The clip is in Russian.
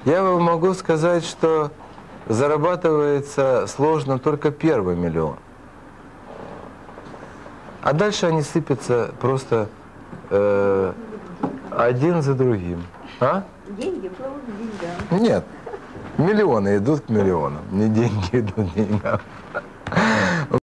Я вам могу сказать, что зарабатывается сложно только первый миллион. А дальше они сыпятся просто один за другим. А? Деньги плывут к деньгам. Нет. Миллионы идут к миллионам. Не деньги идут к деньгам.